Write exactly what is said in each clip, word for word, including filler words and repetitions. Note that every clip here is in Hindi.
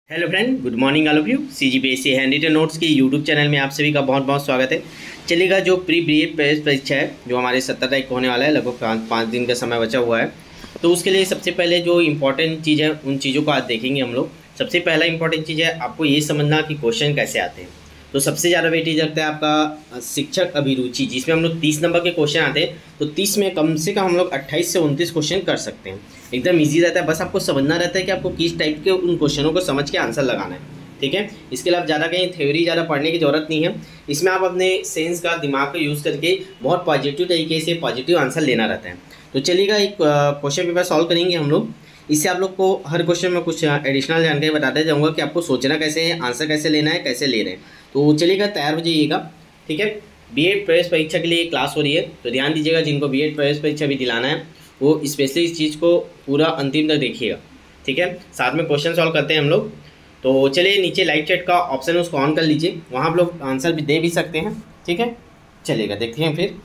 Hello friend, good morning all of you. C G P S C handwritten notes की यूट्यूब चैनल में आप सभी का बहुत बहुत स्वागत है। चलिएगा, जो प्री बी एड प्रवेश परीक्षा है जो हमारे सत्तर तारीख को होने वाला है, लगभग पाँच पाँच दिन का समय बचा हुआ है। तो उसके लिए सबसे पहले जो इम्पोर्टेंट चीज़ है उन चीज़ों को आज देखेंगे हम लोग। सबसे पहला इंपॉर्टेंट चीज़ है आपको ये समझना कि क्वेश्चन कैसे आते हैं। तो सबसे ज़्यादा वेटेज रखता है आपका शिक्षक अभिरुचि, जिसमें हम लोग तीस नंबर के क्वेश्चन आते हैं। तो तीस में कम से कम हम लोग अट्ठाईस से उनतीस क्वेश्चन कर सकते हैं। एकदम इजी रहता है, बस आपको समझना रहता है कि आपको किस टाइप के उन क्वेश्चनों को समझ के आंसर लगाना है। ठीक है, इसके लिए आप ज़्यादा कहीं थ्योरी ज़्यादा पढ़ने की ज़रूरत नहीं है। इसमें आप अपने सेंस का, दिमाग का यूज़ करके बहुत पॉजिटिव तरीके से पॉजिटिव आंसर लेना रहता है। तो चलिएगा, एक क्वेश्चन पेपर सॉल्व करेंगे हम लोग। इससे आप लोग को हर क्वेश्चन में कुछ एडिशनल जानकारी बताते जाऊँगा कि आपको सोचना कैसे है, आंसर कैसे लेना है, कैसे ले रहे हैं। तो चलिएगा, तैयार हो जाइएगा। ठीक है, बी एड प्रवेश परीक्षा के लिए क्लास हो रही है, तो ध्यान दीजिएगा। जिनको बी एड प्रवेश परीक्षा भी दिलाना है वो स्पेशली इस चीज़ को पूरा अंतिम तक देखिएगा। ठीक है, साथ में क्वेश्चन सॉल्व करते हैं हम लोग। तो चलिए, नीचे लाइव चैट का ऑप्शन है, उसको ऑन कर लीजिए, वहाँ आप लोग आंसर भी दे भी सकते हैं। ठीक है, चलिएगा देखते हैं फिर।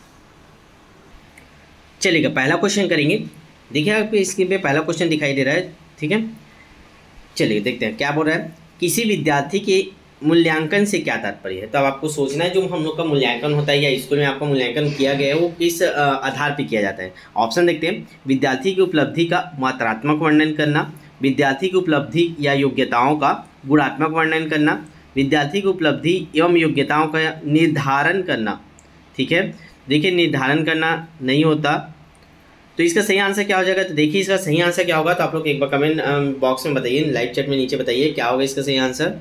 चलिएगा, पहला क्वेश्चन करेंगे। देखिए, आपको स्क्रीन पे पहला क्वेश्चन दिखाई दे रहा है। ठीक है, चलिए देखते हैं क्या बोल रहा है। किसी विद्यार्थी के मूल्यांकन से क्या तात्पर्य है। तो अब आपको सोचना है, जो हम लोग का मूल्यांकन होता है या स्कूल में आपका मूल्यांकन किया गया है वो किस आधार पर किया जाता है। ऑप्शन देखते हैं। विद्यार्थी की उपलब्धि का मात्रात्मक वर्णन करना, विद्यार्थी की उपलब्धि या योग्यताओं का गुणात्मक वर्णन करना, विद्यार्थी की उपलब्धि एवं योग्यताओं का निर्धारण करना। ठीक है, देखिए निर्धारण करना नहीं होता, तो इसका सही आंसर क्या हो जाएगा। तो देखिए, इसका सही आंसर क्या होगा, तो आप लोग एक बार कमेंट बॉक्स में बताइए, लाइव चैट में नीचे बताइए क्या होगा इसका सही आंसर।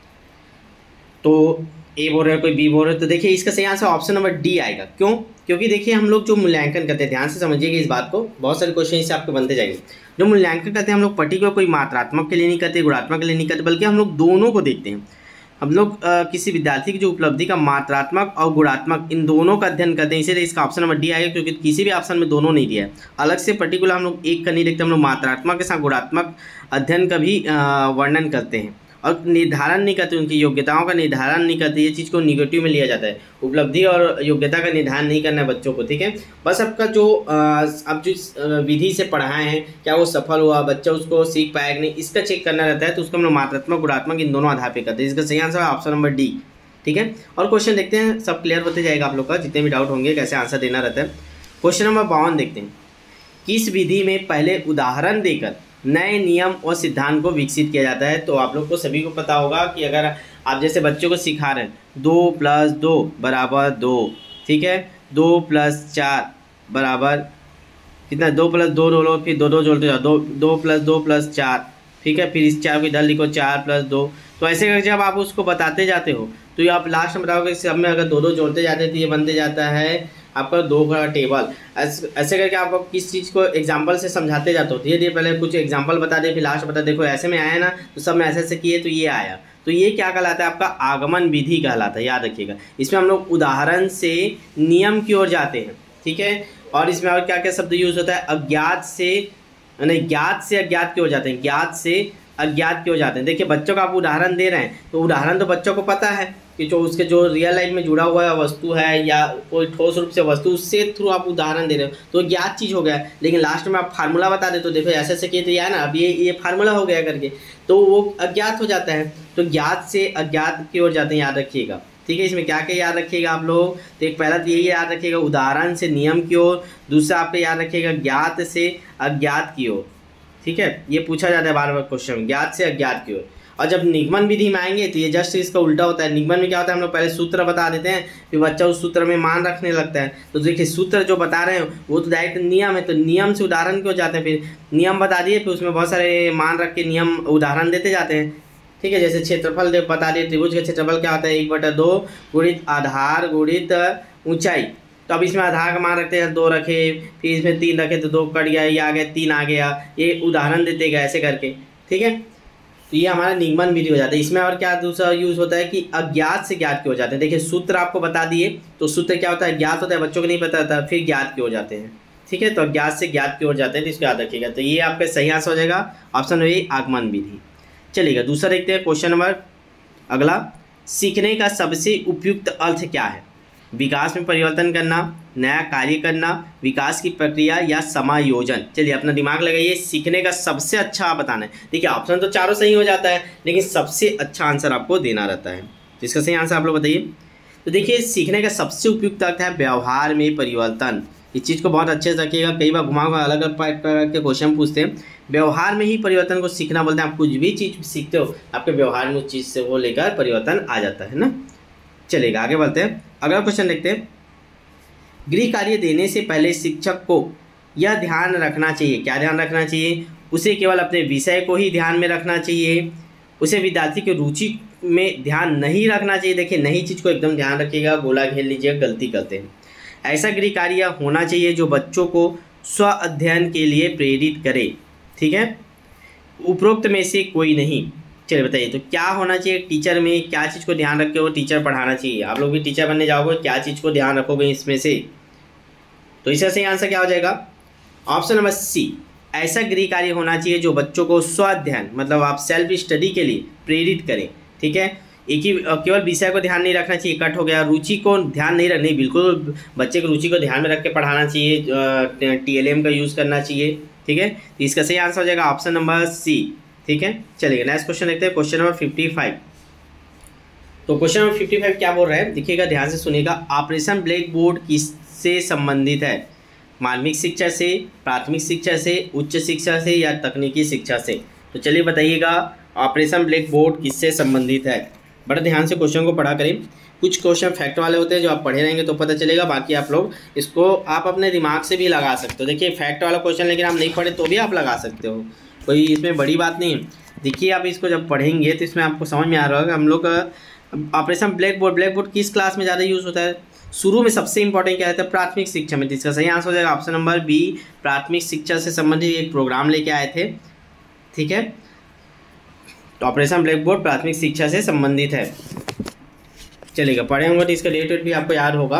तो ए बोल रहे हैं, कोई बी बोल रहे हैं, तो देखिए इसका सही आंसर ऑप्शन नंबर डी आएगा। क्यों? क्योंकि देखिए, हम लोग जो मूल्यांकन करते हैं, ध्यान से समझिएगा इस बात को, बहुत सारे क्वेश्चन इससे आपको बनते जाएंगे। जो मूल्यांकन करते हैं हम लोग पर्टिकुलर कोई मात्रात्मक के लिए नहीं करते, गुणात्मक के लिए नहीं करते, बल्कि हम लोग दोनों को देखते हैं। हम लोग किसी विद्यार्थी की जो उपलब्धि का मात्रात्मक और गुणात्मक इन दोनों का अध्ययन करते हैं, इसीलिए इसका ऑप्शन नंबर डी आएगा। क्योंकि किसी भी ऑप्शन में दोनों नहीं दिया है, अलग से पर्टिकुलर हम लोग एक का नहीं देखते, हम लोग मात्रात्मक के साथ गुणात्मक अध्ययन का भी वर्णन करते हैं और निर्धारण नहीं करते, उनकी योग्यताओं का निर्धारण नहीं करते। ये चीज़ को निगेटिव में लिया जाता है। उपलब्धि और योग्यता का निर्धारण नहीं करना है बच्चों को। ठीक है, बस आपका जो आप जिस विधि से पढ़ाए हैं क्या वो सफल हुआ, बच्चा उसको सीख पाया कि नहीं, इसका चेक करना रहता है। तो उसको हम लोग मात्रात्मक गुणात्मक इन दोनों आधार पर करते हैं। इसका सही आंसर है ऑप्शन नंबर डी। ठीक है, और क्वेश्चन देखते हैं, सब क्लियर होते जाएगा आप लोग का, जितने भी डाउट होंगे कैसे आंसर देना रहता है। क्वेश्चन नंबर बावन देखते हैं। किस विधि में पहले उदाहरण देकर नए नियम और सिद्धांत को विकसित किया जाता है। तो आप लोग को सभी को पता होगा कि अगर आप जैसे बच्चों को सिखा रहे हैं, दो प्लस दो बराबर दो, ठीक है, दो प्लस चार बराबर कितना, दो प्लस दो लो लो, फिर दो दो जोड़ते जाओ, दो दो प्लस दो प्लस चार, ठीक है, फिर इस चार को इधर लिखो, चार प्लस दो। तो ऐसे करके जब आप उसको बताते जाते हो तो ये आप लास्ट में बताओगे, सब में अगर दो दो जोड़ते जाते हैं तो ये बनते जाता है आपका दो का टेबल। ऐसे करके आप किस चीज़ को एग्जांपल से समझाते जाते हो। धीरे धीरे पहले कुछ एग्जांपल बता दे, फिर लास्ट बता, देखो ऐसे में आया ना, तो सब में ऐसे ऐसे किए तो ये आया। तो ये क्या कहलाता है, आपका आगमन विधि कहलाता है, याद रखिएगा। इसमें हम लोग उदाहरण से नियम की ओर जाते हैं। ठीक है, और इसमें और क्या क्या शब्द यूज होता है, अज्ञात से नहीं, ज्ञात से अज्ञात की ओर जाते हैं, ज्ञात से अज्ञात की ओर जाते हैं। देखिए, बच्चों का आप उदाहरण दे रहे हैं, तो उदाहरण तो बच्चों को पता है कि जो उसके जो रियल लाइफ में जुड़ा हुआ है वस्तु है या कोई ठोस रूप से वस्तु, उससे थ्रू आप उदाहरण दे रहे हो, तो ज्ञात चीज़ हो गया। लेकिन लास्ट में आप फार्मूला बता दे, तो देखो ऐसे ऐसे किए तो यह ना, अब ये ये फार्मूला हो गया करके, तो वो अज्ञात हो जाता है। तो ज्ञात से अज्ञात की ओर जाते हैं, याद रखिएगा। ठीक है, इसमें क्या क्या याद रखिएगा आप लोग, तो एक पहला तो यही याद रखिएगा, उदाहरण से नियम की ओर। दूसरा आपको याद रखिएगा, ज्ञात से अज्ञात की ओर। ठीक है, ये पूछा जाता है बार बार क्वेश्चन, ज्ञात से अज्ञात की ओर। और जब निगमन विधि में आएंगे तो ये जस्ट इसका उल्टा होता है। निगमन में क्या होता है, हम लोग पहले सूत्र बता देते हैं, फिर बच्चा उस सूत्र में मान रखने लगता है। तो देखिए, सूत्र जो बता रहे हैं वो तो डायरेक्ट नियम है, तो नियम से उदाहरण क्यों जाते हैं, फिर नियम बता दिए, फिर उसमें बहुत सारे मान रख के नियम उदाहरण देते जाते हैं। ठीक है, जैसे क्षेत्रफल दे बता दिए, त्रिभुज का क्षेत्रफल क्या होता है, एक बटा दो गुणित आधार गुणित ऊंचाई। तो अब इसमें आधार का मान रखते हैं, दो रखे, फिर इसमें तीन रखे तो दो कट गया, ये आ गया, तीन आ गया, ये उदाहरण देते गए ऐसे करके। ठीक है, तो ये हमारा निगमन विधि हो जाता है। इसमें और क्या दूसरा यूज होता है कि अज्ञात से ज्ञात के हो जाते हैं। देखिए, सूत्र आपको बता दिए, तो सूत्र क्या होता है, ज्ञात होता है, बच्चों को नहीं पता होता, फिर ज्ञात के हो जाते हैं। ठीक है, तो अज्ञात से ज्ञात की ओर जाते हैं, तो इसको याद रखिएगा। तो ये आपका सही आंसर हो जाएगा ऑप्शन ए, आगमन विधि। चलिएगा, दूसरा देखते हैं क्वेश्चन नंबर अगला। सीखने का सबसे उपयुक्त अर्थ क्या है। विकास में परिवर्तन करना, नया कार्य करना, विकास की प्रक्रिया या समायोजन। चलिए अपना दिमाग लगाइए, सीखने का सबसे अच्छा आप बताना है। देखिए ऑप्शन तो चारों सही हो जाता है, लेकिन सबसे अच्छा आंसर आपको देना रहता है। तो इसका सही आंसर आप लोग बताइए। तो देखिए सीखने का सबसे उपयुक्त अर्थ है व्यवहार में परिवर्तन। इस चीज़ को बहुत अच्छे से रखिएगा, कई बार घुमा घुमा अलग अलग प्रकार के क्वेश्चन पूछते हैं। व्यवहार में ही परिवर्तन को सीखना बोलते हैं। आप कुछ भी चीज़ सीखते हो, आपके व्यवहार में उस चीज़ से वो लेकर परिवर्तन आ जाता है ना। चलेगा आगे बढ़ते हैं, अगला क्वेश्चन देखते हैं। गृह कार्य देने से पहले शिक्षक को यह ध्यान रखना चाहिए, क्या ध्यान रखना चाहिए? उसे केवल अपने विषय को ही ध्यान में रखना चाहिए, उसे विद्यार्थी की रुचि में ध्यान नहीं रखना चाहिए। देखिए नई चीज़ को एकदम ध्यान रखिएगा, गोला घेर लीजिएगा, गलती करते हैं। ऐसा गृह कार्य होना चाहिए जो बच्चों को स्व अध्ययन के लिए प्रेरित करे, ठीक है, उपरोक्त में से कोई नहीं। चलिए बताइए तो क्या होना चाहिए टीचर में, क्या चीज़ को ध्यान रख के वो टीचर पढ़ाना चाहिए? आप लोग भी टीचर बनने जाओगे, क्या चीज़ को ध्यान रखोगे इसमें से? तो इसका सही आंसर क्या हो जाएगा? ऑप्शन नंबर सी, ऐसा गृह कार्य होना चाहिए जो बच्चों को स्वाध्ययन मतलब आप सेल्फ स्टडी के लिए प्रेरित करें, ठीक है। एक ही केवल विषय को ध्यान नहीं रखना चाहिए, कट हो गया। रुचि को ध्यान नहीं रखनी, बिल्कुल बच्चे की रुचि को ध्यान में रख के पढ़ाना चाहिए, टी एल एम का यूज़ करना चाहिए, ठीक है। तो इसका सही आंसर हो जाएगा ऑप्शन नंबर सी, ठीक है। चलिए नेक्स्ट क्वेश्चन देखते हैं, क्वेश्चन नंबर फिफ्टी फाइव। तो क्वेश्चन नंबर फिफ्टी फाइव क्या बोल रहा है, देखिएगा ध्यान से सुनिएगा। ऑपरेशन ब्लैक बोर्ड किससे संबंधित है? माध्यमिक शिक्षा से, प्राथमिक शिक्षा से, उच्च शिक्षा से या तकनीकी शिक्षा से? तो चलिए बताइएगा ऑपरेशन ब्लैक बोर्ड किससे संबंधित है। बड़ा ध्यान से क्वेश्चन को पढ़ा करें। कुछ क्वेश्चन फैक्ट वाले होते हैं जो आप पढ़े रहेंगे तो पता चलेगा, बाकी आप लोग इसको आप अपने दिमाग से भी लगा सकते हो। देखिए फैक्ट वाला क्वेश्चन लेकिन आप नहीं पढ़े तो भी आप लगा सकते हो, कोई इसमें बड़ी बात नहीं है। देखिए आप इसको जब पढ़ेंगे तो इसमें आपको समझ में आ रहा होगा। हम लोग operation blackboard blackboard किस क्लास में ज़्यादा यूज़ होता है? शुरू में सबसे इंपॉर्टेंट क्या रहता है? प्राथमिक शिक्षा में। इसका सही आंसर हो जाएगा ऑप्शन नंबर बी, प्राथमिक शिक्षा से संबंधित एक प्रोग्राम लेके आए थे, ठीक है। तो ऑपरेशन ब्लैक बोर्ड प्राथमिक शिक्षा से संबंधित है। चलेगा पढ़े होंगे तो इसका डेट वेट भी आपको याद होगा।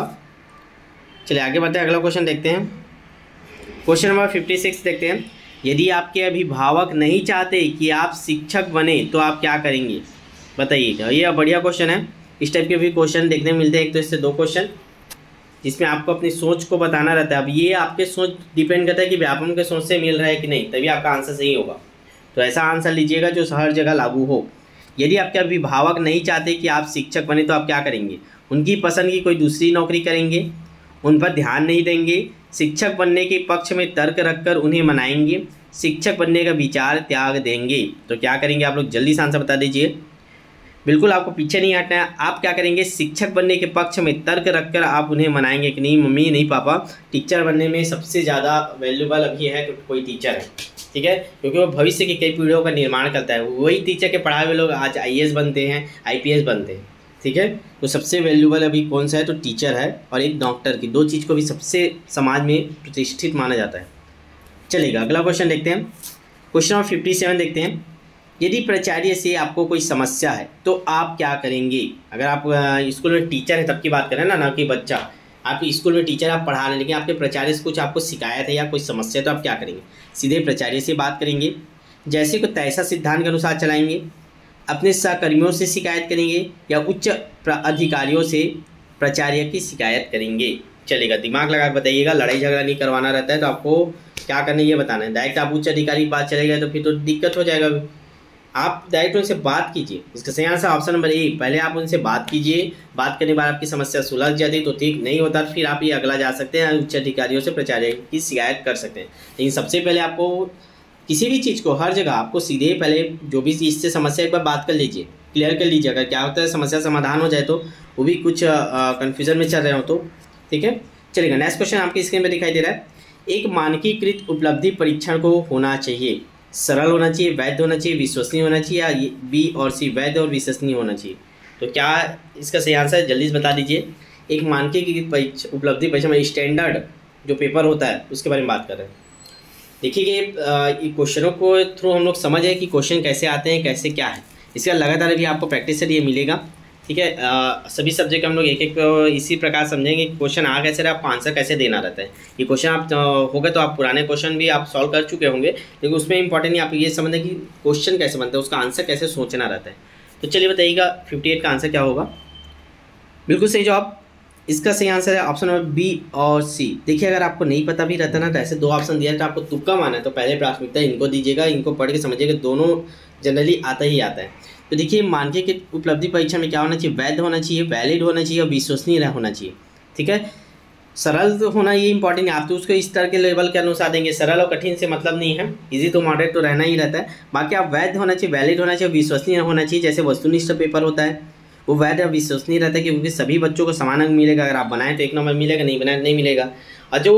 चलिए आगे बढ़ते हैं, अगला क्वेश्चन देखते हैं। क्वेश्चन नंबर फिफ्टी सिक्स देखते हैं। यदि आपके अभिभावक नहीं चाहते कि आप शिक्षक बने तो आप क्या करेंगे? बताइएगा। ये बढ़िया क्वेश्चन है। इस टाइप के भी क्वेश्चन देखने मिलते हैं, एक तो इससे दो क्वेश्चन जिसमें आपको अपनी सोच को बताना रहता है। अब ये आपके सोच डिपेंड करता है कि व्यापम के सोच से मिल रहा है कि नहीं, तभी आपका आंसर सही होगा। तो ऐसा आंसर लीजिएगा जो हर जगह लागू हो। यदि आपके अभिभावक नहीं चाहते कि आप शिक्षक बने तो आप क्या करेंगे? उनकी पसंद की कोई दूसरी नौकरी करेंगे, उन पर ध्यान नहीं देंगे, शिक्षक बनने के पक्ष में तर्क रखकर उन्हें मनाएंगे, शिक्षक बनने का विचार त्याग देंगे। तो क्या करेंगे आप लोग? जल्दी से आंसर बता दीजिए। बिल्कुल आपको पीछे नहीं हटना है। आप क्या करेंगे? शिक्षक बनने के पक्ष में तर्क रखकर आप उन्हें मनाएंगे कि नहीं मम्मी नहीं पापा, टीचर बनने में सबसे ज़्यादा वैल्यूबल अभी है कोई टीचर है, ठीक है, क्योंकि वो भविष्य की कई पीढ़ियों का निर्माण करता है। वही टीचर के पढ़ाए हुए लोग आज आई ए एस बनते हैं, आई पी एस बनते हैं, ठीक है। तो सबसे वैल्यूबल अभी कौन सा है? तो टीचर है और एक डॉक्टर की, दो चीज़ को भी सबसे समाज में प्रतिष्ठित माना जाता है। चलेगा अगला क्वेश्चन देखते हैं। क्वेश्चन नंबर फिफ्टी सेवन देखते हैं। यदि प्राचार्य से आपको कोई समस्या है तो आप क्या करेंगे? अगर आप स्कूल में टीचर है तब की बात करें ना, ना कि बच्चा। आप स्कूल में टीचर आप पढ़ा रहे हैं लेकिन आपके प्राचार्य से कुछ आपको शिकायत है या कोई समस्या है तो आप क्या करेंगे? सीधे प्राचार्य से बात करेंगे, जैसे को तैसा सिद्धांत के अनुसार चलाएंगे, अपने सहकर्मियों से शिकायत करेंगे या उच्च अधिकारियों से प्राचार्य की शिकायत करेंगे? चलेगा दिमाग लगा के बताइएगा। लड़ाई झगड़ा नहीं करवाना रहता है तो आपको क्या करना है ये बताना है। डायरेक्ट आप उच्च अधिकारी की बात चलेगा तो फिर तो दिक्कत हो जाएगा। आप डायरेक्ट उनसे बात कीजिए। इसका सही आंसर ऑप्शन नंबर ए, पहले आप उनसे बात कीजिए, बात करने के बाद आपकी समस्या सुलझ जाती तो ठीक, नहीं होता तो फिर आप ये अगला जा सकते हैं, उच्च अधिकारियों से प्राचार्य की शिकायत कर सकते हैं। लेकिन सबसे पहले आपको किसी भी चीज़ को हर जगह आपको सीधे पहले जो भी चीज़ से समस्या एक बार बात कर लीजिए, क्लियर कर लीजिए। अगर क्या होता है समस्या समाधान हो जाए तो वो भी कुछ कन्फ्यूजन में चल रहे हो तो, ठीक है। चलेगा नेक्स्ट क्वेश्चन आपकी स्क्रीन पर दिखाई दे रहा है। एक मानकीकृत उपलब्धि परीक्षण को होना चाहिए, सरल होना चाहिए, वैध होना चाहिए, विश्वसनीय होना चाहिए, या बी और सी वैध और विश्वसनीय होना चाहिए? तो क्या इसका सही आंसर है? जल्दी से बता दीजिए। एक मानकीकृत परीक्षा उपलब्धि परीक्षा में स्टैंडर्ड जो पेपर होता है उसके बारे में बात कर रहे हैं। देखिए कि क्वेश्चनों को थ्रू हम लोग समझ है कि क्वेश्चन कैसे आते हैं, कैसे क्या है। इसका लगातार अभी आपको प्रैक्टिस से ये मिलेगा, ठीक है। आ, सभी सब्जेक्ट हम लोग एक एक इसी प्रकार समझेंगे कि क्वेश्चन आ कैसे रहा है, आपको आंसर कैसे देना रहता है। ये क्वेश्चन आप होगा तो आप पुराने क्वेश्चन भी आप सॉल्व कर चुके होंगे, लेकिन उसमें इंपॉर्टेंट नहीं आप ये समझें कि क्वेश्चन कैसे बनता है, उसका आंसर कैसे सोचना रहता है। तो चलिए बताइएगा फिफ्टी एट का आंसर क्या होगा? बिल्कुल सही जवाब। इसका सही आंसर है ऑप्शन नंबर बी और सी। देखिए अगर आपको नहीं पता भी रहता ना तो ऐसे दो ऑप्शन दिया है तो आपको तुक्का माना है तो पहले प्राथमिकता इनको दीजिएगा, इनको पढ़ के समझिएगा, दोनों जनरली आता ही आता है। तो देखिए मानकीय की उपलब्धि परीक्षा में क्या होना चाहिए, वैध होना चाहिए, वैलिड होना चाहिए और विश्वसनीय होना चाहिए। ठीक है, सरल तो होना ये इंपॉर्टेंट है, आप तो उसको इस तरह के लेवल के अनुसार देंगे, सरल और कठिन से मतलब नहीं है, इजी तो मॉडरेट तो रहना ही रहता है। बाकी आप वैध होना चाहिए, वैलिड होना चाहिए, विश्वसनीय होना चाहिए। जैसे वस्तुनिष्ठ पेपर होता है वो वैध और विश्वसनीय रहता है क्योंकि सभी बच्चों को समान अंक मिलेगा, अगर आप बनाएं तो एक नंबर मिलेगा, नहीं बनाए नहीं मिलेगा। और जो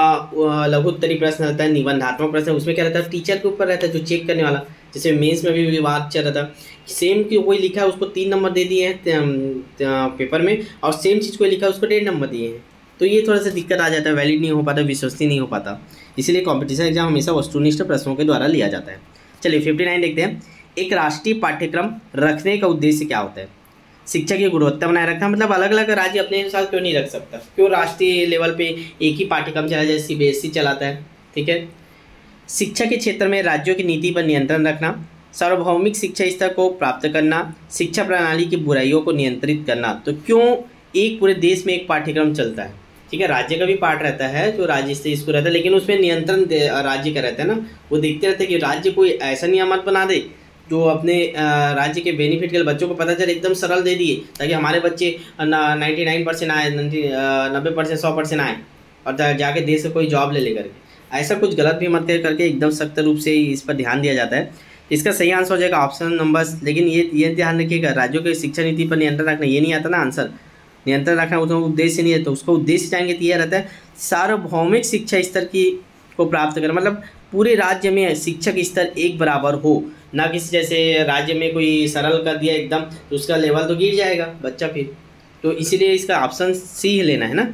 लघु उत्तरी प्रश्न रहता है, निबंधात्मक प्रश्न, उसमें क्या रहता है टीचर के ऊपर रहता है जो चेक करने वाला। जैसे मेंस में भी विवाद चल रहा था, सेम की कोई लिखा है उसको तीन नंबर दे दिए हैं पेपर में और सेम चीज़ कोई लिखा है उसको डेढ़ नंबर दिए हैं, तो ये थोड़ा सा दिक्कत आ जाता है, वैलिड नहीं हो पाता, विश्वसनीय नहीं हो पाता। इसीलिए कॉम्पिटिशन एग्जाम हमेशा वस्तुनिष्ठ प्रश्नों के द्वारा लिया जाता है। चलिए फिफ्टी नाइन देखते हैं, एक राष्ट्रीय पाठ्यक्रम रखने का उद्देश्य क्या होता है। शिक्षा की गुणवत्ता बनाए रखना, मतलब अलग अलग राज्य अपने अनुसार क्यों नहीं रख सकता, क्यों राष्ट्रीय लेवल पे एक ही पाठ्यक्रम चला जाए, सी बी एस ई चलाता है। ठीक है, शिक्षा के क्षेत्र में राज्यों की नीति पर नियंत्रण रखना, सार्वभौमिक शिक्षा स्तर को प्राप्त करना, शिक्षा प्रणाली की बुराइयों को नियंत्रित करना। तो क्यों एक पूरे देश में एक पाठ्यक्रम चलता है। ठीक है, राज्य का भी पार्ट रहता है जो राज्य से स्कूल रहता है, लेकिन उसमें नियंत्रण राज्य का रहता है ना, वो देखते रहते हैं कि राज्य कोई ऐसा नियम बना दे जो अपने राज्य के बेनिफिट के लिए बच्चों को पता चले, एकदम सरल दे दिए ताकि हमारे बच्चे नाइन्टी नाइन परसेंट आए, नब्बे परसेंट सौ परसेंट आए और जाके देश से कोई जॉब ले ले करके, ऐसा कुछ गलत भी मत करके एकदम सख्त रूप से इस पर ध्यान दिया जाता है। इसका सही आंसर हो जाएगा ऑप्शन नंबर, लेकिन ये ये ध्यान रखिएगा राज्यों के शिक्षा नीति पर नियंत्रण रखना, ये नहीं आता ना आंसर, नियंत्रण रखना उसका उद्देश्य नहीं है, तो उसको उद्देश्य जाएंगे तो यह रहता है सार्वभौमिक शिक्षा स्तर की को प्राप्त करना, मतलब पूरे राज्य में शिक्षक स्तर एक बराबर हो, ना किसी जैसे राज्य में कोई सरल कर दिया एकदम तो उसका लेवल तो गिर जाएगा बच्चा फिर, तो इसीलिए इसका ऑप्शन सी ही लेना है ना,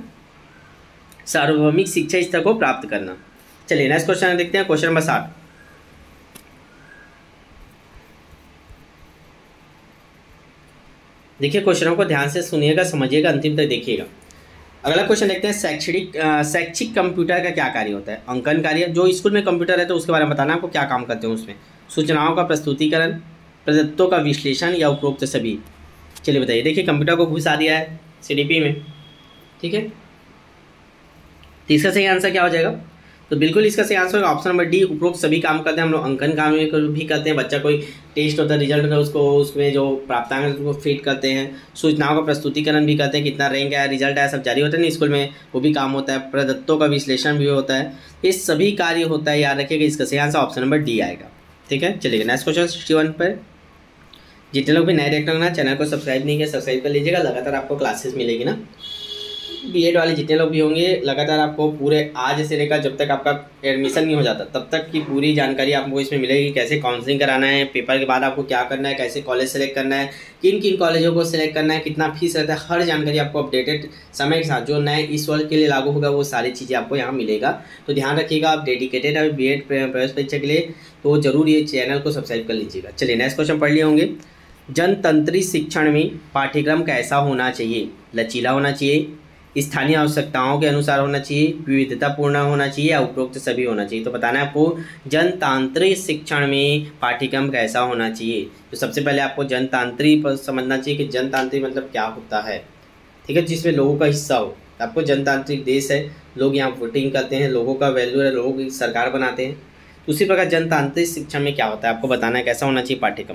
सार्वभौमिक शिक्षा स्तर को प्राप्त करना। चलिए नेक्स्ट क्वेश्चन देखते हैं, क्वेश्चन नंबर साठ। देखिए क्वेश्चनों को ध्यान से सुनिएगा, समझिएगा, अंतिम तक देखिएगा। अगला क्वेश्चन देखते हैं, शैक्षणिक शैक्षिक कंप्यूटर का क्या कार्य होता है। अंकन कार्य, जो स्कूल में कंप्यूटर है तो उसके बारे में बताना आपको क्या काम करते हैं उसमें, सूचनाओं का प्रस्तुतिकरण, प्रदत्तों का विश्लेषण या उपरोक्त सभी। चलिए बताइए, देखिए कंप्यूटर को घुसा दिया है सी डी पी में, ठीक है, तो इसका सही आंसर क्या हो जाएगा, तो बिल्कुल इसका सही आंसर होगा ऑप्शन नंबर डी, उपरोक्त सभी काम करते हैं हम लोग। अंकन काम भी करते हैं, बच्चा कोई टेस्ट होता है रिजल्ट होता है उसको उसमें जो प्राप्तांक है उसको फिट करते हैं, सूचनाओं का प्रस्तुतिकरण भी करते हैं, कितना रैंक आया रिजल्ट आया सब जारी होता है ना स्कूल में, वो भी काम होता है, प्रदत्तों का विश्लेषण भी होता है, ये सभी कार्य होता है, याद रखिएगा इसका सही आंसर ऑप्शन नंबर डी आएगा। ठीक है, चलिए नेक्स्ट क्वेश्चन सिक्सटी वन पर, जितने लोग भी नए देखते होंगे ना चैनल को सब्सक्राइब नहीं किया सब्सक्राइब कर लीजिएगा, लगातार आपको क्लासेस मिलेगी ना, बीएड वाले जितने लोग भी होंगे लगातार आपको पूरे आज से लेकर जब तक आपका एडमिशन नहीं हो जाता तब तक की पूरी जानकारी आपको इसमें मिलेगी, कैसे काउंसलिंग कराना है, पेपर के बाद आपको क्या करना है, कैसे कॉलेज सेलेक्ट करना है, किन किन कॉलेजों को सिलेक्ट करना है, कितना फीस रहता है, हर जानकारी आपको अपडेटेड समय के साथ जो नए इस वर्ष के लिए लागू होगा वो सारी चीज़ें आपको यहाँ मिलेगा। तो ध्यान रखिएगा, आप डेडिकेटेड है बी एड प्रवेश परीक्षा के लिए तो जरूर ये चैनल को सब्सक्राइब कर लीजिएगा। चलिए नेक्स्ट क्वेश्चन पढ़ लिए होंगे, जनतंत्री शिक्षण में पाठ्यक्रम कैसा होना चाहिए, लचीला होना चाहिए, स्थानीय आवश्यकताओं के अनुसार होना चाहिए, विविधतापूर्ण होना चाहिए या उपरोक्त सभी होना चाहिए। तो बताना है आपको जनतांत्रिक शिक्षण में पाठ्यक्रम कैसा होना चाहिए। तो सबसे पहले आपको जनतांत्रिक पर समझना चाहिए कि जनतांत्रिक मतलब क्या होता है, ठीक है, जिसमें लोगों का हिस्सा हो। आपको जनतांत्रिक देश है, लोग यहाँ वोटिंग करते हैं, लोगों का वैल्यू है, लोगों की सरकार बनाते हैं, उसी प्रकार जनतांत्रिक शिक्षण में क्या होता है आपको बताना है कैसा होना चाहिए पाठ्यक्रम।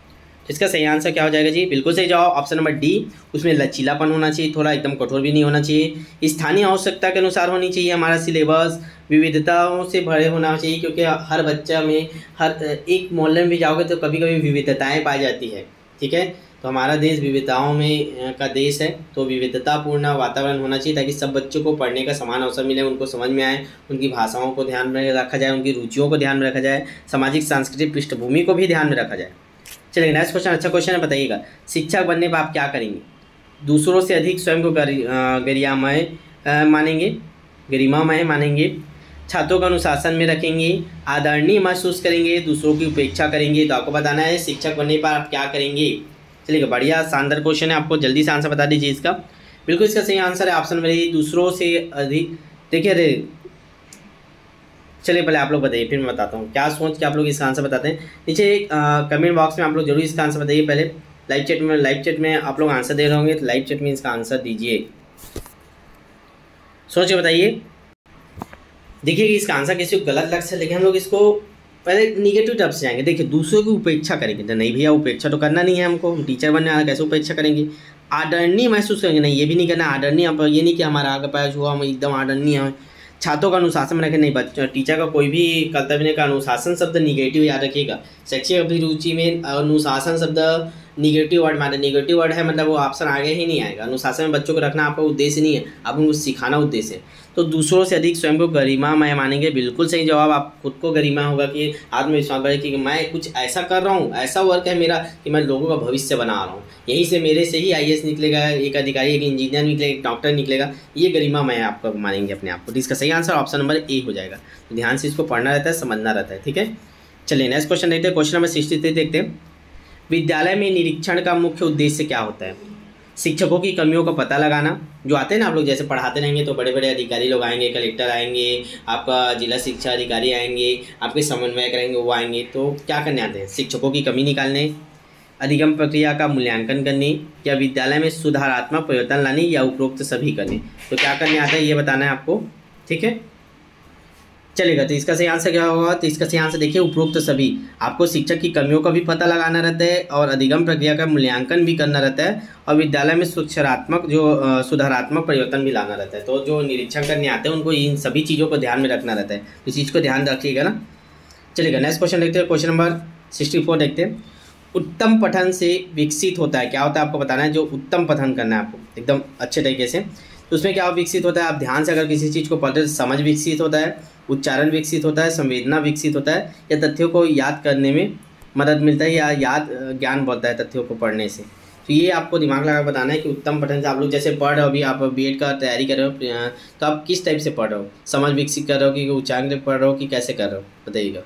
तो इसका सही आंसर क्या हो जाएगा जी, बिल्कुल सही जवाब ऑप्शन नंबर डी, उसमें लचीलापन होना चाहिए, थोड़ा एकदम कठोर भी नहीं होना चाहिए, स्थानीय आवश्यकता के अनुसार होनी चाहिए हमारा सिलेबस, विविधताओं से भरे होना चाहिए क्योंकि हर बच्चा में हर एक मोहल्ले में भी जाओगे तो कभी कभी विविधताएँ पाई जाती है, ठीक है, तो हमारा देश विविधताओं में का देश है, तो विविधतापूर्ण वातावरण होना चाहिए ताकि सब बच्चों को पढ़ने का समान अवसर मिले, उनको समझ में आए, उनकी भाषाओं को ध्यान में रखा जाए, उनकी रुचियों को ध्यान में रखा जाए, सामाजिक सांस्कृतिक पृष्ठभूमि को भी ध्यान में रखा जाए। चलिए नेक्स्ट क्वेश्चन, अच्छा क्वेश्चन है, बताइएगा शिक्षक बनने पर आप क्या करेंगे, दूसरों से अधिक स्वयं को गरियामय मानेंगे, गरिमामय मानेंगे, छात्रों को अनुशासन में रखेंगे, आदरणीय महसूस करेंगे, दूसरों की उपेक्षा करेंगे। तो आपको बताना है शिक्षक बनने पर आप क्या करेंगे। चलिए बढ़िया शानदार क्वेश्चन है, आपको जल्दी से आंसर बता दीजिए इसका। बिल्कुल इसका सही आंसर है ऑप्शन नंबर दूसरों से अधिक। देखिए अरे चलिए पहले आप लोग बताइए फिर मैं बताता हूँ क्या सोच के आप लोग इसका आंसर बताते हैं। नीचे कमेंट बॉक्स में आप लोग जरूर इसका आंसर बताइए। पहले लाइव चैट में लाइव चैट में आप लोग आंसर दे रहे होंगे तो लाइव चैट में इसका आंसर दीजिए। सोच बताइए। देखिए कि इसका आंसर किसी को गलत लग सकता है, लेकिन हम लोग इसको पहले निगेटिव टर्म से जाएंगे। देखिए दूसरों की उपेक्षा करेंगे तो नहीं भैया, उपेक्षा तो करना नहीं है हमको, हम टीचर बनने वाला, कैसे उपेक्षा करेंगे। आदरणीय महसूस करेंगे, नहीं ये भी नहीं करना। आदरणीय अब ये नहीं कि हमारा आगे पैर हुआ हम एकदम आदरणीय हैं। छात्रों का अनुशासन में रखें, नहीं बच्चों टीचर का कोई भी कर्तव्य नहीं का। अनुशासन शब्द निगेटिव याद रखिएगा। शैक्षिक अभिरुचि में अनुशासन शब्द निगेटिव वर्ड माना, निगेटिव वर्ड है मतलब वो ऑप्शन आगे ही नहीं आएगा। अनुशासन में बच्चों को रखना आपका उद्देश्य नहीं है, आप उनको सिखाना उद्देश्य है। तो दूसरों से अधिक स्वयं को गरिमामय मानेंगे, बिल्कुल सही जवाब। आप खुद को गरिमा होगा कि आत्मविश्वास बढ़े कि मैं कुछ ऐसा कर रहा हूँ, ऐसा वर्क है मेरा कि मैं लोगों का भविष्य बना रहा हूँ, यहीं से मेरे से ही आई ए एस निकलेगा, एक अधिकारी, एक इंजीनियर निकलेगा, एक डॉक्टर निकलेगा। ये गरिमामय आपको मानेंगे अपने आप को। तो इसका सही आंसर ऑप्शन नंबर ए हो जाएगा। तो ध्यान से इसको पढ़ना रहता है, समझना रहता है, ठीक है। चलिए नेक्स्ट क्वेश्चन देखते हैं। क्वेश्चन नंबर सिक्सटी थ्री देखते हैं। विद्यालय में निरीक्षण का मुख्य उद्देश्य क्या होता है? शिक्षकों की कमियों का पता लगाना। जो आते हैं ना आप लोग, जैसे पढ़ाते रहेंगे तो बड़े बड़े अधिकारी लोग आएंगे, कलेक्टर आएंगे, आपका जिला शिक्षा अधिकारी आएंगे, आपके समन्वयक रहेंगे, वो आएंगे। तो क्या करने आते हैं? शिक्षकों की कमी निकालने, अधिगम प्रक्रिया का मूल्यांकन करने, या विद्यालय में सुधारात्मक परिवर्तन लाने, या उपरोक्त सभी करने। तो क्या करने आता है ये बताना है आपको, ठीक है। चलेगा, तो इसका सही आंसर क्या होगा? तो इसका सही आंसर देखिए उपरोक्त सभी। आपको शिक्षक की कमियों का भी पता लगाना रहता है और अधिगम प्रक्रिया का मूल्यांकन भी करना रहता है, और विद्यालय में सुधारात्मक जो सुधारात्मक परिवर्तन भी लाना रहता है। तो जो निरीक्षण करने आते हैं उनको इन सभी चीज़ों को ध्यान में रखना रहता है। इस चीज़ को ध्यान रखिएगा ना। चलेगा, नेक्स्ट क्वेश्चन देखते हैं। क्वेश्चन नंबर सिक्सटी फोर देखते हैं। उत्तम पठन से विकसित होता है, क्या होता है आपको बताना है। जो उत्तम पठन करना है आपको एकदम अच्छे तरीके से, तो उसमें क्या विकसित होता है? आप ध्यान से अगर किसी चीज़ को पढ़ते हैं तो समझ विकसित होता है, उच्चारण विकसित होता है, संवेदना विकसित होता है, या तथ्यों को याद करने में मदद मिलता है, या याद ज्ञान बढ़ता है तथ्यों को पढ़ने से। तो ये आपको दिमाग लगा बताना है कि उत्तम पठन से आप लोग जैसे पढ़ रहे हो, अभी आप बी एड का तैयारी कर रहे हो, तो आप किस टाइप से पढ़ रहे हो? समझ विकसित कर रहे हो कि उच्चारण पढ़ रहे हो कि कैसे कर रहे हो, बताइएगा।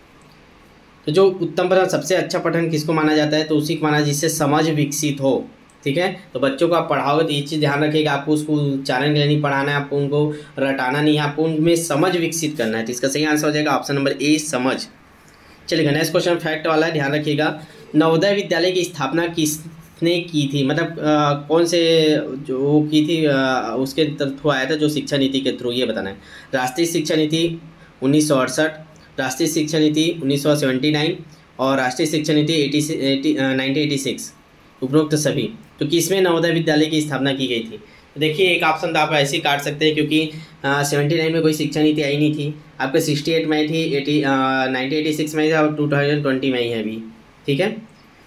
तो जो उत्तम पठन, सबसे अच्छा पठन किसको माना जाता है? तो उसी को माना जिससे समझ विकसित हो, ठीक है। तो बच्चों को आप पढ़ाओगे तो ये चीज़ ध्यान रखिएगा, आपको उसको उच्चारण के लिए नहीं पढ़ाना है, आपको उनको रटाना नहीं है, आपको उनमें समझ विकसित करना है। तो इसका सही आंसर हो जाएगा ऑप्शन नंबर ए, समझ। चलिएगा, नेक्स्ट क्वेश्चन फैक्ट वाला है, ध्यान रखिएगा। नवोदय विद्यालय की स्थापना किसने की थी? मतलब आ, कौन से जो वो की थी, आ, उसके थ्रू आया था, जो शिक्षा नीति के थ्रू, ये बताना है। राष्ट्रीय शिक्षा नीति उन्नीस सौ अड़सठ, राष्ट्रीय शिक्षा नीति उन्नीस सौ सेवेंटी नाइन, और राष्ट्रीय शिक्षा नीति eighty eighty nineteen eighty six, उपरोक्त सभी। तो किसमें नवोदय विद्यालय की स्थापना की गई थी? तो देखिए एक ऑप्शन तो आप ऐसे ही काट सकते हैं, क्योंकि सेवेंटी नाइन में कोई शिक्षा नीति आई नहीं थी, आपके सिक्सटी एट में थी, एटी नाइनटीन एटी सिक्स में थी, और टू थाउजेंड ट्वेंटी में ही है अभी, ठीक है।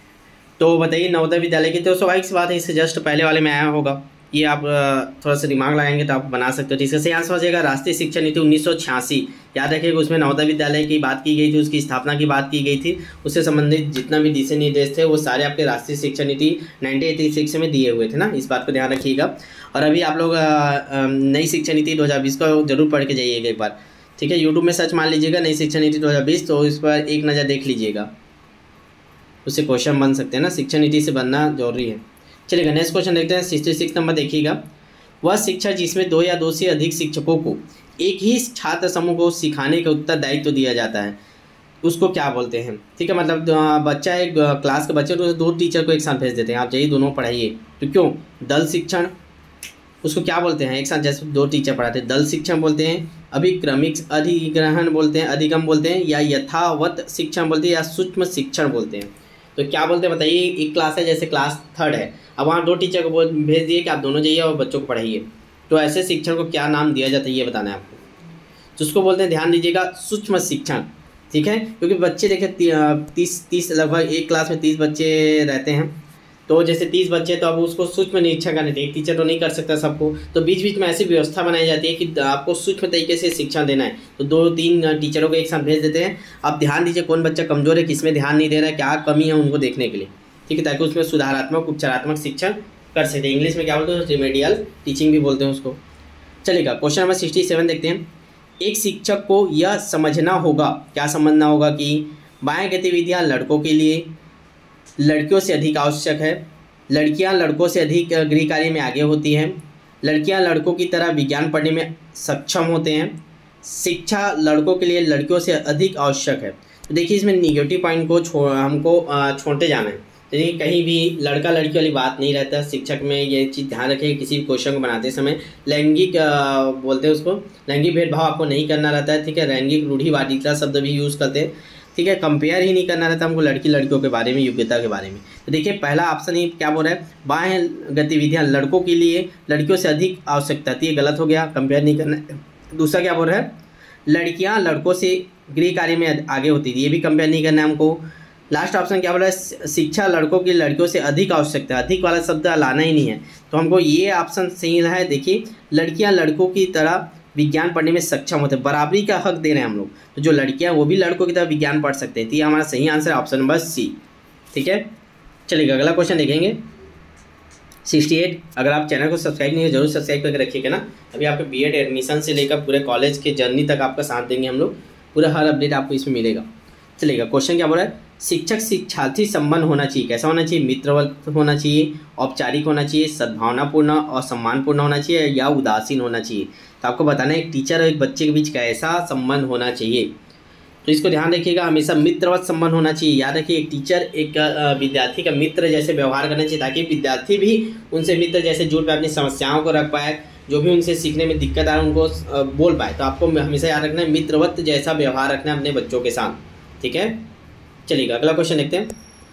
तो बताइए नवोदय विद्यालय की, तो स्वाभाविक सी बात है इससे जस्ट पहले वाले में आया होगा। ये आप थोड़ा सा दिमाग लगाएंगे तो आप बना सकते हो। इसका सही आंसर हो जाएगा राष्ट्रीय शिक्षा नीति उन्नीस सौ छियासी। याद रखिएगा, उसमें नवोदय विद्यालय की बात की गई थी, उसकी स्थापना की बात की गई थी, उससे संबंधित जितना भी दिशा निर्देश थे वो सारे आपके राष्ट्रीय शिक्षा नीति नाइनटीन एटी सिक्स में दिए हुए थे ना, इस बात को ध्यान रखिएगा। और अभी आप लोग नई शिक्षा नीति दो हज़ार बीस को जरूर पढ़ के जाइएगा एक बार, ठीक है। यूट्यूब में सर्च मार लीजिएगा नई शिक्षा नीति दो हज़ार बीस, तो इस पर एक नज़र देख लीजिएगा, उससे क्वेश्चन बन सकते हैं ना, शिक्षा नीति से बनना जरूरी है। चलिएगा, नेक्स्ट क्वेश्चन देखते हैं। सिक्सटी सिक्स नंबर देखिएगा। वह शिक्षा जिसमें दो या दो से अधिक शिक्षकों को एक ही छात्र समूह को सिखाने का उत्तरदायित्व तो दिया जाता है, उसको क्या बोलते हैं? ठीक है, मतलब बच्चा एक क्लास के बच्चे तो दो टीचर को एक साथ भेज देते हैं, आप जाइए दोनों पढ़ाइए, तो क्यों? दल शिक्षण, उसको क्या बोलते हैं? एक साथ जैसे दो टीचर पढ़ाते हैं, दल शिक्षण बोलते हैं, अभिक्रमिक अधिग्रहण बोलते हैं, अधिगम बोलते हैं, या यथावत शिक्षण बोलते हैं, या सूक्ष्म शिक्षण बोलते हैं। तो क्या बोलते हैं बताइए? एक क्लास है, जैसे क्लास थर्ड है, अब वहाँ दो टीचर को बोल भेज दिए कि आप दोनों जाइए और बच्चों को पढ़ाइए, तो ऐसे शिक्षण को क्या नाम दिया जाता है ये बताना है आपको। तो उसको बोलते हैं, ध्यान दीजिएगा, सूक्ष्म शिक्षण, ठीक है। क्योंकि बच्चे देखें तीस तीस लगभग एक क्लास में तीस बच्चे रहते हैं, तो जैसे तीस बच्चे, तो अब उसको सूक्ष्म निरीक्षण करने थे, एक टीचर तो नहीं कर सकता सबको, तो बीच बीच में ऐसी व्यवस्था बनाई जाती है कि आपको सूक्ष्म तरीके से शिक्षण देना है, तो दो तीन टीचरों को एक साथ भेज देते हैं। अब ध्यान दीजिए कौन बच्चा कमजोर है, किसमें ध्यान नहीं दे रहा है, क्या कमी है उनको देखने के लिए, ठीक है, ताकि उसमें सुधारात्मक उपचारात्मक शिक्षण कर सके। इंग्लिश में क्या बोलते हैं? रिमेडियल टीचिंग भी बोलते हैं उसको। चलेगा, क्वेश्चन नंबर सिक्सटी सेवन देखते हैं। एक शिक्षक को यह समझना होगा, क्या समझना होगा कि बाह्य गतिविधियाँ लड़कों के लिए लड़कियों से अधिक आवश्यक है, लड़कियां लड़कों से अधिक गृह कार्य में आगे होती हैं, लड़कियां लड़कों की तरह विज्ञान पढ़ने में सक्षम होते हैं, शिक्षा लड़कों के लिए लड़कियों से अधिक आवश्यक है। तो देखिए इसमें निगेटिव पॉइंट को छोड़ हमको छोड़ते जाना है, तो ये कहीं भी लड़का लड़की वाली बात नहीं रहता। शिक्षक में ये चीज़ ध्यान रखें, किसी भी क्वेश्चन को बनाते समय लैंगिक बोलते हैं उसको, लैंगिक भेदभाव आपको नहीं करना रहता है, ठीक है। लैंगिक रूढ़िवादिता शब्द भी यूज़ करते हैं, ठीक है। कंपेयर ही नहीं करना रहता हमको लड़की लड़कियों के बारे में, योग्यता के बारे में। तो देखिए पहला ऑप्शन ही क्या बोल रहा है, बाह्य गतिविधियाँ लड़कों के लिए लड़कियों से अधिक आवश्यकता थी, ये गलत हो गया, कंपेयर नहीं करना। दूसरा क्या बोल रहा है, लड़कियाँ लड़कों से गृह कार्य में आगे होती थी, ये भी कंपेयर नहीं करना है हमको। लास्ट ऑप्शन क्या बोला है, शिक्षा लड़कों की लड़कियों से अधिक आवश्यकता है, अधिक वाला शब्द लाना ही नहीं है, तो हमको ये ऑप्शन सही है। देखिए लड़कियां लड़कों की तरह विज्ञान पढ़ने में सक्षम होते हैं, बराबरी का हक दे रहे हैं हम लोग, तो जो लड़कियां वो भी लड़कों की तरह विज्ञान पढ़ सकते हैं। तो ये हमारा सही आंसर है ऑप्शन नंबर सी, ठीक है। चलिए अगला क्वेश्चन देखेंगे सिक्सटी एट। अगर आप चैनल को सब्सक्राइब नहीं है जरूर सब्सक्राइब करके रखिएगा ना। अभी आपके बी एड एडमिशन से लेकर पूरे कॉलेज के जर्नी तक आपका साथ देंगे हम लोग, पूरा हर अपडेट आपको इसमें मिलेगा। चलेगा क्वेश्चन क्या बोल रहा है, शिक्षक शिक्षार्थी संबंध होना चाहिए, कैसा होना चाहिए, मित्रवत होना चाहिए, औपचारिक होना चाहिए, सद्भावनापूर्ण और सम्मानपूर्ण होना चाहिए, या उदासीन होना चाहिए। तो आपको बताना है एक टीचर और एक बच्चे के बीच कैसा संबंध होना चाहिए, तो इसको ध्यान रखिएगा। हमेशा मित्रवत संबंध होना चाहिए, याद रखिए एक टीचर एक विद्यार्थी का मित्र जैसे व्यवहार करना चाहिए, ताकि विद्यार्थी भी उनसे मित्र जैसे जुड़ पाए, अपनी समस्याओं को रख पाए, जो भी उनसे सीखने में दिक्कत आ रहा है उनको बोल पाए। तो आपको हमेशा याद रखना है मित्रवत जैसा व्यवहार रखना है अपने बच्चों के साथ, ठीक है। चलिएगा अगला क्वेश्चन देखते हैं।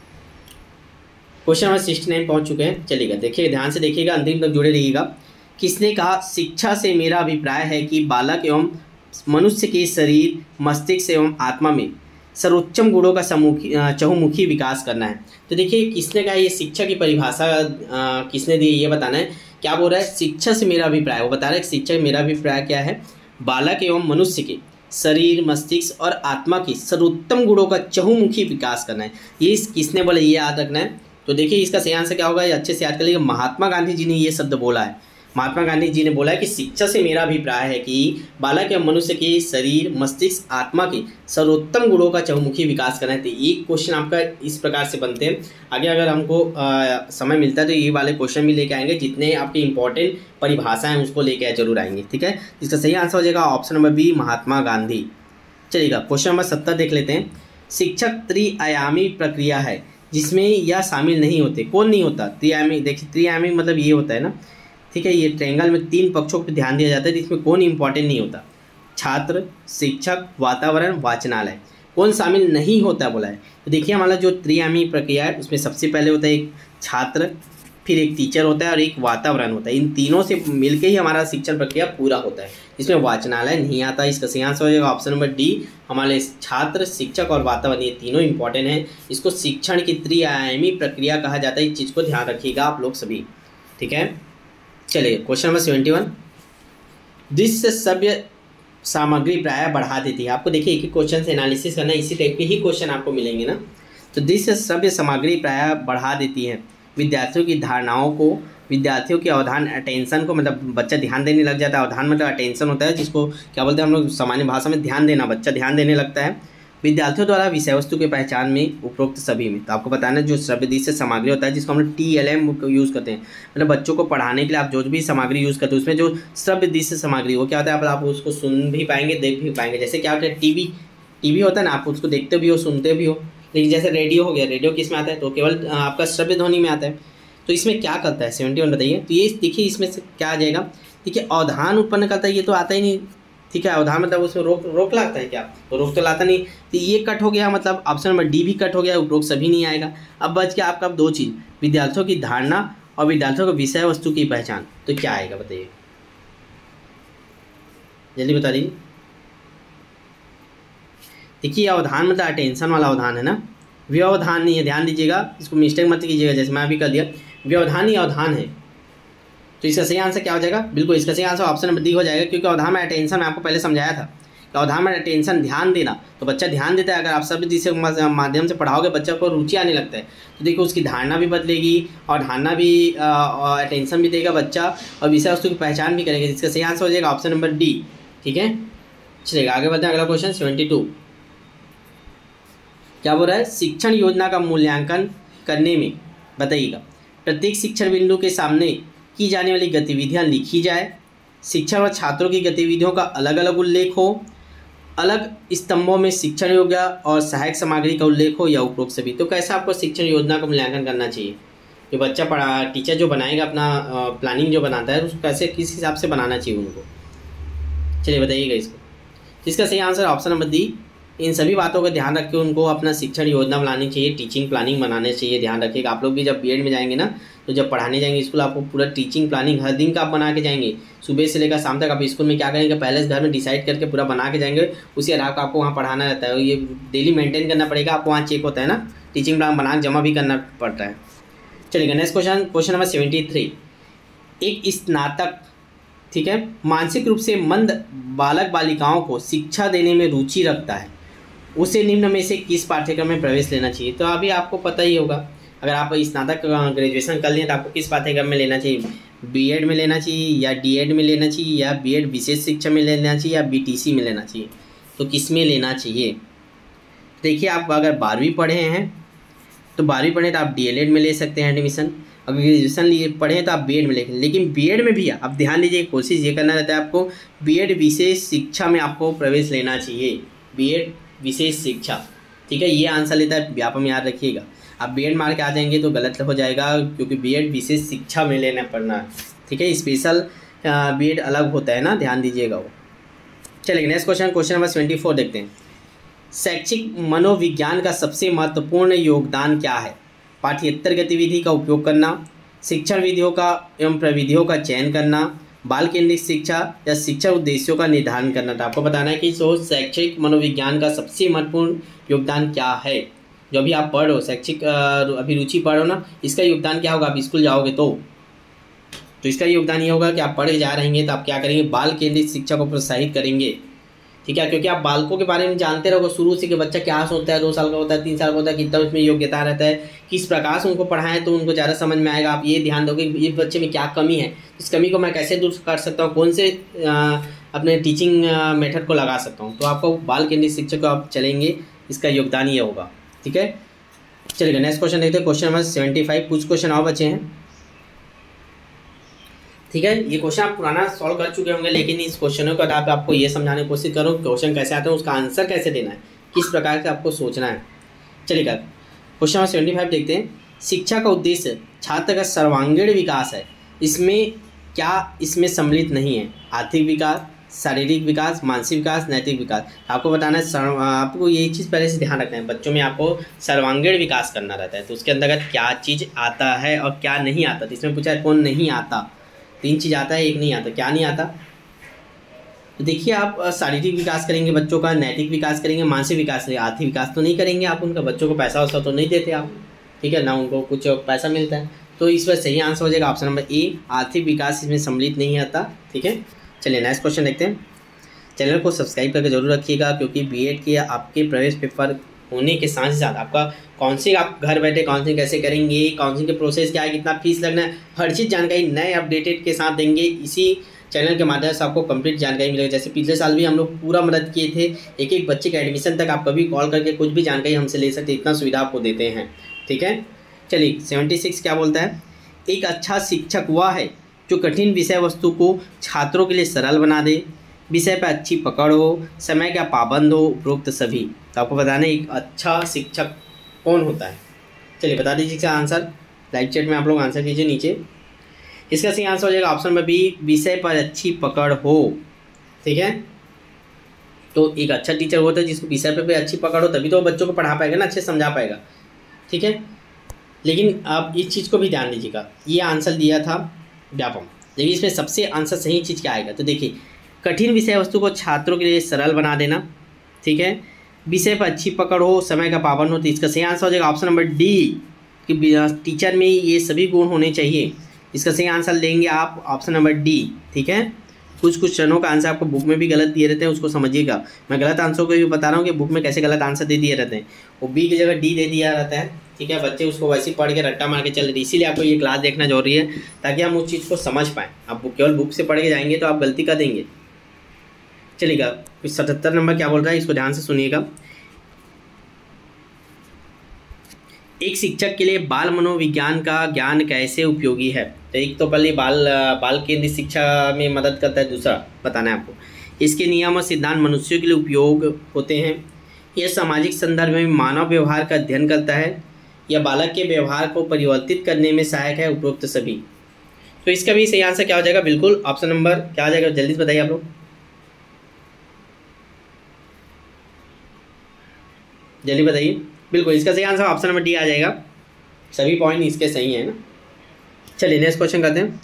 क्वेश्चन नंबर सिक्सटी नाइन पहुँच चुके हैं। चलिएगा देखिए ध्यान से देखिएगा, अंतिम तक जुड़े रहिएगा। किसने कहा, शिक्षा से मेरा अभिप्राय है कि बालक एवं मनुष्य के शरीर, मस्तिष्क एवं आत्मा में सर्वोच्चम गुणों का समूखी चहुमुखी विकास करना है। तो देखिए किसने कहा, ये शिक्षा की परिभाषा किसने दी ये बताना है। क्या बोल रहा है, शिक्षा से मेरा अभिप्राय, वो बता रहा है कि शिक्षा मेरा अभिप्राय क्या है, बालक एवं मनुष्य के शरीर, मस्तिष्क और आत्मा की सर्वोत्तम गुणों का चहुमुखी विकास करना है। ये किसने बोला ये याद रखना है। तो देखिए इसका सही आंसर क्या होगा, ये अच्छे से याद कर लीजिए। महात्मा गांधी जी ने ये शब्द बोला है। महात्मा गांधी जी ने बोला है कि शिक्षा से मेरा अभिप्राय है कि बालक एवं मनुष्य के शरीर, मस्तिष्क, आत्मा के सर्वोत्तम गुणों का चहुमुखी विकास करना है। तो एक क्वेश्चन आपका इस प्रकार से बनते हैं। आगे अगर हमको आ, समय मिलता है तो ये वाले क्वेश्चन भी लेके आएंगे, जितने आपके इंपॉर्टेंट परिभाषाएं उसको लेके जरूर आएंगे, ठीक है। इसका सही आंसर हो जाएगा option number B, Mahatma Gandhi. चलिएगा क्वेश्चन नंबर सत्तर देख लेते हैं। शिक्षक त्रिआयामी प्रक्रिया है जिसमें यह शामिल नहीं होते, कौन नहीं होता, त्रिआयामी। देखिए त्रिआयामी मतलब ये होता है ना, ठीक है, ये ट्रायंगल में तीन पक्षों पर ध्यान दिया जाता है, जिसमें कौन इंपॉर्टेंट नहीं होता, छात्र, शिक्षक, वातावरण, वाचनालय, कौन शामिल नहीं होता बोला है। तो देखिए हमारा जो त्रिआयामी प्रक्रिया है उसमें सबसे पहले होता है एक छात्र, फिर एक टीचर होता है और एक वातावरण होता है। इन तीनों से मिलके ही हमारा शिक्षण प्रक्रिया पूरा होता है, इसमें वाचनालय नहीं आता। इसका सही आंसर हो जाएगा ऑप्शन नंबर डी, हमारे छात्र, शिक्षक और वातावरण, ये तीनों इंपॉर्टेंट हैं। इसको शिक्षण की त्रिआयामी प्रक्रिया कहा जाता है, इस चीज़ को ध्यान रखिएगा आप लोग सभी, ठीक है। चलिए क्वेश्चन नंबर सेवेंटी वन। दृश्य सभ्य सामग्री प्राय बढ़ा देती है। आपको देखिए एक ही क्वेश्चन से एनालिसिस करना है, इसी टाइप के ही क्वेश्चन आपको मिलेंगे ना। तो दृश्य सभ्य सामग्री प्राय बढ़ा देती है विद्यार्थियों की धारणाओं को, विद्यार्थियों के अवधान अटेंशन को, मतलब बच्चा ध्यान देने लग जाता है। अवधान मतलब अटेंशन होता है, जिसको क्या बोलते हैं हम लोग सामान्य भाषा में ध्यान देना, बच्चा ध्यान देने लगता है। विद्यार्थियों द्वारा विषय वस्तु के पहचान में उपरोक्त सभी में। तो आपको बताना जो श्रव्य दृश्य सामग्री होता है, जिसको हम लोग टी एल एम यूज़ करते हैं, मतलब बच्चों को पढ़ाने के लिए आप जो भी सामग्री यूज़ करते हैं उसमें जो श्रव्य दृश्य सामग्री वो क्या होता है, आप, आप उसको सुन भी पाएंगे, देख भी पाएंगे। जैसे क्या होता है टीवी, टीवी होता है ना, आप उसको देखते भी हो, सुनते भी हो। लेकिन जैसे रेडियो हो गया, रेडियो किस में आता है, तो केवल आपका श्रव्य ध्वनि में आता है। तो इसमें क्या करता है, सेवेंटी वन बताइए। तो ये देखिए इसमें से क्या आ जाएगा, देखिए अवधान उत्पन्न करता है, ये तो आता ही नहीं, ठीक है। अवधान मतलब उसमें रोक रोक लाता है क्या, तो रोक तो लाता नहीं। तो ये कट हो गया, मतलब ऑप्शन नंबर डी भी कट हो गया, उपरोक्त सभी नहीं आएगा। अब बच गया आपका दो चीज़, विद्यार्थियों की धारणा और विद्यार्थियों को विषय वस्तु की पहचान। तो क्या आएगा बताइए, जल्दी बता दीजिए। देखिए अवधान मतलब अटेंशन वाला अवधान है ना, व्यवधान नहीं है, ध्यान दीजिएगा, इसको मिस्टेक मत कीजिएगा, जैसे मैं अभी कर दिया। व्यवधान ही अवधान है, तो इसका सही आंसर क्या हो जाएगा, बिल्कुल इसका सही आंसर ऑप्शन नंबर डी हो जाएगा। क्योंकि अवधान में अटेंशन मैं आपको पहले समझाया था कि अवधान में अटेंशन ध्यान देना, तो बच्चा ध्यान देता है। अगर आप सब जिससे माध्यम से पढ़ाओगे बच्चा को रुचि आने लगता है, तो देखो उसकी धारणा भी बदलेगी और धारणा भी अटेंशन भी देगा बच्चा, और विषय वस्तु की पहचान भी करेगा। इसका सही आंसर हो जाएगा ऑप्शन नंबर डी, ठीक है। चलेगा आगे बढ़ते हैं, अगला क्वेश्चन सेवेंटी टू। क्या बोल रहा है, शिक्षण योजना का मूल्यांकन करने में बताइएगा प्रत्येक शिक्षण बिंदु के सामने की जाने वाली गतिविधियां लिखी जाए, शिक्षण और छात्रों की गतिविधियों का अलग अलग उल्लेख हो, अलग स्तंभों में शिक्षण योग्य और सहायक सामग्री का उल्लेख हो या उपरोक्त सभी। तो कैसे आपको शिक्षण योजना का मूल्यांकन करना चाहिए, जो बच्चा पढ़ा टीचर जो बनाएगा अपना प्लानिंग जो बनाता है उसको कैसे किस हिसाब से बनाना चाहिए उनको, चलिए बताइएगा इसको। इसका सही आंसर ऑप्शन नंबर डी, इन सभी बातों का ध्यान रख के उनको अपना शिक्षण योजना बनानी चाहिए, टीचिंग प्लानिंग बनाने चाहिए। ध्यान रखिएगा आप लोग भी जब बीएड में जाएंगे ना, तो जब पढ़ाने जाएंगे स्कूल, आपको पूरा टीचिंग प्लानिंग हर दिन का आप बना के जाएंगे। सुबह से लेकर शाम तक आप स्कूल में क्या करेंगे, पहले घर में डिसाइड करके पूरा बना के जाएंगे, उसी आधार पर आपको वहाँ पढ़ाना रहता है। ये डेली मेंटेन करना पड़ेगा, आपको वहाँ चेक होता है ना, टीचिंग प्लान बना जमा भी करना पड़ता है। चलिए next question, question number seventy three. एक स्नातक, ठीक है, मानसिक रूप से मंद बालक बालिकाओं को शिक्षा देने में रुचि रखता है, उसे निम्न में से किस पाठ्यक्रम में प्रवेश लेना चाहिए। तो अभी आपको पता ही होगा, अगर आप स्नातक ग्रेजुएशन कर लें तो आपको किस पाठ्यक्रम में लेना चाहिए, बीएड में लेना चाहिए या डीएड में लेना चाहिए या बीएड विशेष शिक्षा में लेना चाहिए या बीटीसी में लेना चाहिए। तो किस में लेना चाहिए, देखिए आप अगर बारहवीं पढ़े हैं तो बारहवीं पढ़े तो आप डीएलएड में ले सकते हैं एडमिशन, अगर ग्रेजुएशन लिए पढ़े हैं तो आप बीएड में लें। लेकिन बीएड में भी आप ध्यान दीजिए, कोशिश ये करना रहता है आपको बीएड विशेष शिक्षा में आपको प्रवेश लेना चाहिए, बीएड विशेष शिक्षा, ठीक है, ये आंसर लेता है व्यापम, याद रखिएगा। आप बीएड मार के आ जाएंगे तो गलत हो जाएगा, क्योंकि बीएड विशेष शिक्षा में लेना पड़ना, ठीक है, स्पेशल बीएड अलग होता है ना, ध्यान दीजिएगा वो। चलिए next question, question number twenty four देखते हैं। शैक्षिक मनोविज्ञान का सबसे महत्वपूर्ण योगदान क्या है, पाठ्येतर गतिविधि का उपयोग करना, शिक्षण विधियों का एवं प्रविधियों का चयन करना, बाल केंद्रित शिक्षा या शिक्षा उद्देश्यों का निर्धारण करना। था आपको बताना है कि सो शैक्षिक मनोविज्ञान का सबसे महत्वपूर्ण योगदान क्या है। जो भी आप पढ़ रहे हो, शैक्षिक अभी रुचि पढ़ रहे हो ना, इसका योगदान क्या होगा, आप स्कूल जाओगे तो तो इसका योगदान ये होगा कि आप पढ़े जा रहेंगे तो आप क्या करेंगे, बाल केंद्रित शिक्षा को प्रोत्साहित करेंगे, ठीक है, क्योंकि आप बालकों के बारे में जानते रहोगे शुरू से कि बच्चा क्या सोचता है, दो साल का होता है, तीन साल का होता है, कितना उसमें योग्यता रहता है, किस प्रकार से उनको पढ़ाएं तो उनको ज़्यादा समझ में आएगा। आप ये ध्यान दोगे ये बच्चे में क्या कमी है, इस कमी को मैं कैसे दूर कर सकता हूँ, कौन से आ, अपने टीचिंग मेथड को लगा सकता हूँ। तो आपको बाल केंद्रित शिक्षा को आप चलेंगे, इसका योगदान ये होगा, ठीक है। चलिए नेक्स्ट क्वेश्चन देखते हैं, क्वेश्चन नंबर सेवेंटी फाइव। कुछ क्वेश्चन और बचे हैं, ठीक है, ये क्वेश्चन आप पुराना सॉल्व कर चुके होंगे, लेकिन इस क्वेश्चनों का आप आपको ये समझाने की कोशिश करो क्वेश्चन कैसे आते हैं, उसका आंसर कैसे देना है, किस प्रकार से आपको सोचना है। चलिएगा क्वेश्चन नंबर सेवेंटी फाइव देखते हैं। शिक्षा का उद्देश्य छात्र का सर्वांगीण विकास है, इसमें क्या इसमें सम्मिलित नहीं है, आर्थिक विकास, शारीरिक विकास, मानसिक विकास, नैतिक विकास। आपको बताना है, आपको ये चीज़ पहले से ध्यान रखना है, बच्चों में आपको सर्वांगीण विकास करना रहता है, तो उसके अंतर्गत क्या चीज़ आता है और क्या नहीं आता। तो इसमें पूछा है कौन नहीं आता, तीन चीज़ आता है, एक नहीं आता, क्या नहीं आता। तो देखिए आप शारीरिक विकास करेंगे बच्चों का, नैतिक विकास करेंगे, मानसिक विकास करेंगे, आर्थिक विकास तो नहीं करेंगे आप उनका, बच्चों को पैसा वैसा तो नहीं देते आप, ठीक है ना, उनको कुछ पैसा मिलता है। तो इस पर सही आंसर हो जाएगा ऑप्शन नंबर ए, आर्थिक विकास इसमें सम्मिलित नहीं आता, ठीक है। चलिए नेक्स्ट क्वेश्चन देखते हैं। चैनल को सब्सक्राइब करके जरूर रखिएगा, क्योंकि बीएड के आपके प्रवेश पेपर होने के साथ ही साथ आपका काउंसलिंग, आप घर बैठे काउंसलिंग कैसे करेंगे, काउंसलिंग के प्रोसेस क्या है, कितना फीस लगना है, हर चीज़ जानकारी नए अपडेटेड के साथ देंगे। इसी चैनल के माध्यम से आपको कंप्लीट जानकारी मिलेगी। जैसे पिछले साल भी हम लोग पूरा मदद किए थे, एक एक बच्चे के एडमिशन तक आप कभी कॉल करके कुछ भी जानकारी हमसे ले सकते, इतना सुविधा आपको देते हैं, ठीक है। चलिए सेवेंटी सिक्स क्या बोलता है, एक अच्छा शिक्षक वह है जो कठिन विषय वस्तु को छात्रों के लिए सरल बना दे, विषय पर अच्छी पकड़ हो, समय का पाबंद हो, उपरोक्त सभी। तो आपको बताना है एक अच्छा शिक्षक कौन होता है। चलिए बता दीजिए इसका आंसर, लाइव चैट में आप लोग आंसर कीजिए नीचे। इसका सही आंसर हो जाएगा ऑप्शन नंबर बी, विषय पर अच्छी पकड़ हो, ठीक है। तो एक अच्छा टीचर होता है जिसको विषय पर भी अच्छी पकड़ हो, तभी तो वो बच्चों को पढ़ा पाएगा ना, अच्छे से समझा पाएगा, ठीक है। लेकिन आप इस चीज़ को भी ध्यान दीजिएगा, ये आंसर दिया था व्यापम, लेकिन इसमें सबसे आंसर सही चीज़ क्या आएगा। तो देखिए कठिन विषय वस्तु को छात्रों के लिए सरल बना देना, ठीक है, विषय पर अच्छी पकड़ हो, समय का पाबंद हो। तो इसका सही आंसर हो जाएगा ऑप्शन नंबर डी, कि टीचर में ये सभी गुण होने चाहिए। इसका सही आंसर लेंगे आप ऑप्शन नंबर डी, ठीक है। कुछ कुछ चरणों का आंसर आपको बुक में भी गलत दिए रहते हैं, उसको समझिएगा। मैं गलत आंसर को भी बता रहा हूँ कि बुक में कैसे गलत आंसर दे दिए रहते हैं, वो बी की जगह डी दे दिया रहता है, ठीक है। बच्चे उसको वैसे ही पढ़ के रट्टा मार के चल रहे, इसीलिए आपको ये क्लास देखना जरूरी है, ताकि हम उस चीज़ को समझ पाएँ। आप केवल बुक से पढ़ के जाएंगे तो आप गलती कर देंगे। चलिएगा कुछ सतहत्तर नंबर क्या बोल रहा है, इसको ध्यान से सुनिएगा। एक शिक्षक के लिए बाल मनोविज्ञान का ज्ञान कैसे उपयोगी है। तो एक तो पहले बाल बाल केंद्रित शिक्षा में मदद करता है, दूसरा बताना है आपको इसके नियम और सिद्धांत मनुष्यों के लिए उपयोग होते हैं। यह सामाजिक संदर्भ में मानव व्यवहार का अध्ययन करता है। यह बालक के व्यवहार को परिवर्तित करने में सहायक है। उपरोक्त सभी। तो इसका भी सही आंसर क्या हो जाएगा? बिल्कुल ऑप्शन नंबर क्या आ जाएगा? जल्दी से बताइए आप लोग, जल्दी बताइए। बिल्कुल इसका सही आंसर ऑप्शन नंबर डी आ जाएगा। सभी पॉइंट इसके सही हैं ना। चलिए नेक्स्ट क्वेश्चन करते हैं।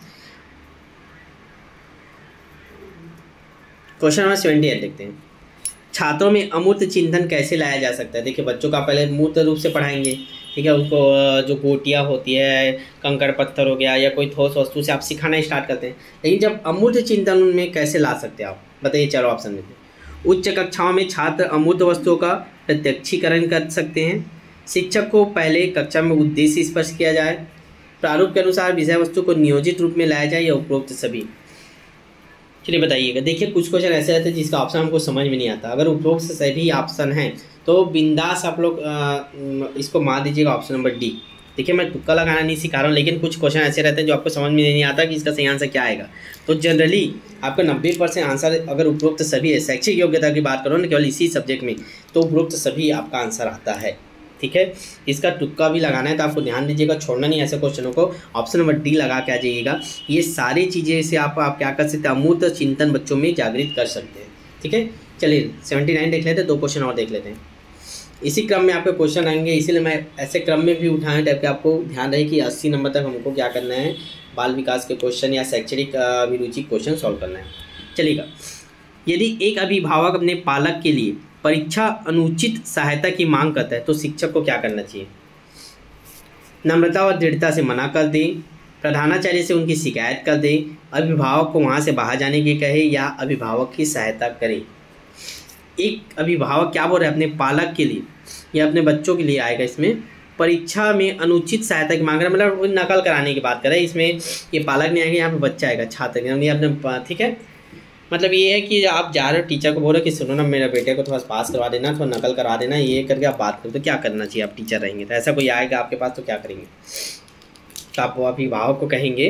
क्वेश्चन नंबर सेवेंटी एट देखते हैं। छात्रों में अमूर्त चिंतन कैसे लाया जा सकता है? देखिए बच्चों का पहले मूर्त रूप से पढ़ाएंगे, ठीक है। उनको जो गोटियाँ होती है, कंकड़ पत्थर हो गया या कोई ठोस वस्तु से आप सिखाना स्टार्ट करते हैं। लेकिन जब अमूर्त चिंतन उनमें कैसे ला सकते हैं आप बताइए? चलो ऑप्शन देते हैं। उच्च कक्षाओं में छात्र अमूर्त वस्तुओं का प्रत्यक्षीकरण कर सकते हैं। शिक्षक को पहले कक्षा में उद्देश्य स्पष्ट किया जाए। प्रारूप के अनुसार विषय वस्तु को नियोजित रूप में लाया जाए या उपरोक्त सभी। चलिए बताइएगा। देखिए कुछ क्वेश्चन ऐसे रहते हैं जिसका ऑप्शन हमको समझ में नहीं आता। अगर उपरोक्त से सभी ऑप्शन है तो बिंदास आप लोग इसको मान दीजिएगा ऑप्शन नंबर डी। देखिए मैं तुक्का लगाना नहीं सिखा रहा हूँ, लेकिन कुछ क्वेश्चन ऐसे रहते हैं जो आपको समझ में नहीं आता कि इसका सही आंसर क्या आएगा। तो जनरली आपका नब्बे परसेंट आंसर अगर उपरोक्त सभी है, शैक्षिक योग्यता की बात करो ना केवल इसी सब्जेक्ट में, तो उपरोक्त सभी आपका आंसर आता है। ठीक है, इसका तुक्का भी लगाना है तो आपको ध्यान दीजिएगा, छोड़ना नहीं ऐसे क्वेश्चनों को। ऑप्शन नंबर डी लगा के आ जाइएगा। ये सारी चीज़ें से आप आप क्या कर सकते हैं? अमूर्त चिंतन बच्चों में जागृत कर सकते हैं। ठीक है, चलिए सेवेंटी नाइन देख लेते हैं, दो क्वेश्चन और देख लेते हैं। इसी क्रम में आपके क्वेश्चन आएंगे, इसीलिए मैं ऐसे क्रम में भी उठाने टाइप के आपको ध्यान रहे कि अस्सी नंबर तक हमको क्या करना है, बाल विकास के क्वेश्चन या शैक्षणिक अभिरुचि क्वेश्चन सॉल्व करना है। चलिएगा, यदि एक अभिभावक अपने पालक के लिए परीक्षा अनुचित सहायता की मांग करता है तो शिक्षक को क्या करना चाहिए? नम्रता और दृढ़ता से मना कर दें, प्रधानाचार्य से उनकी शिकायत कर दें, अभिभावक को वहाँ से बाहर जाने की कहे या अभिभावक की सहायता करें। एक अभिभावक क्या बोल रहा है अपने पालक के लिए या अपने बच्चों के लिए आएगा, इसमें परीक्षा में अनुचित सहायता की मांग रहा है, मतलब नकल कराने की बात कर रहा है। इसमें ये पालक नहीं आएगा, यहाँ पे बच्चा आएगा, छात्र नहीं अपने। ठीक है, मतलब ये है कि आप जा रहे हो टीचर को बोल रहे हो कि सुनो ना मेरे बेटे को थोड़ा पास करवा देना, थोड़ा नकल करवा देना, ये करके आप बात करो। तो क्या करना चाहिए? आप टीचर रहेंगे तो ऐसा कोई आएगा आपके पास तो क्या करेंगे? तो आप वो अभिभावक को कहेंगे,